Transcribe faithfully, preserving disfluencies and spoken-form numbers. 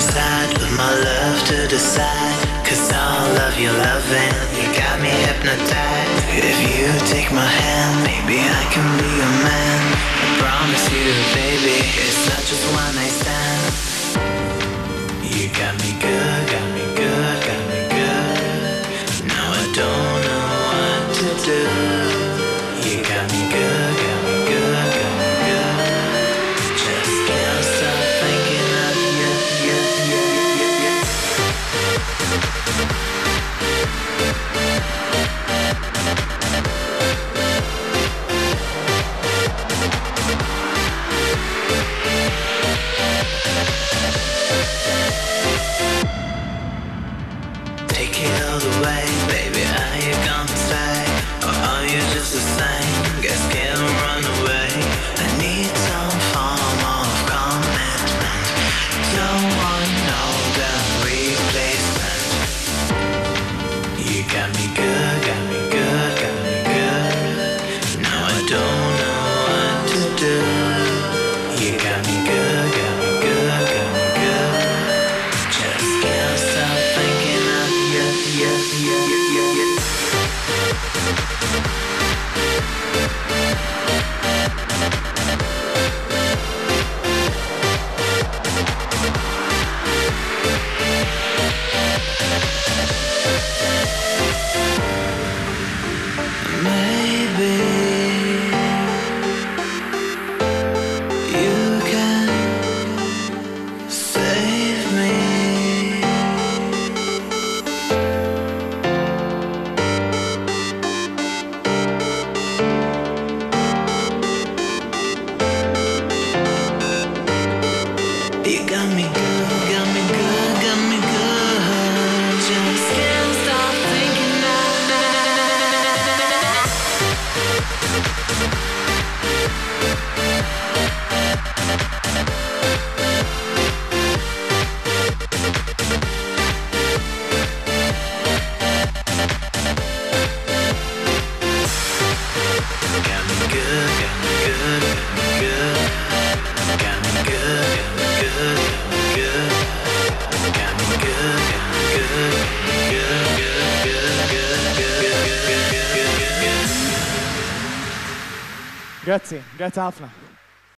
inside, with my love to decide. Cause all of your loving, you got me hypnotized. If you take my hand, maybe I can be your man. I promise you, baby, it's not just one night stand. You got me good, got me good, got me good. Now I don't know what to do. You got me good, got me good, got me good. Just can't stop thinking of you, you, you, you, you, you. Take it all the way, baby, are you gonna stay? Or are you just the same? Guess can't run away. I need some form of commitment. Don't want no damn replacement. You got me good, got me good, got me good. Now I don't know what to do. You got me good, got me good, got me good. Just can't stop thinking of you, you, you, you, you, you. Maybe you can save me. You got me good, got me good, got me good. Just can't stop thinking of. Got me good, got me good, got me good. Got me good, got me good, got me good. Got me good, got me good, good, good, good, good, good, good, good, good, good. Grazzi, grazzi ħafna.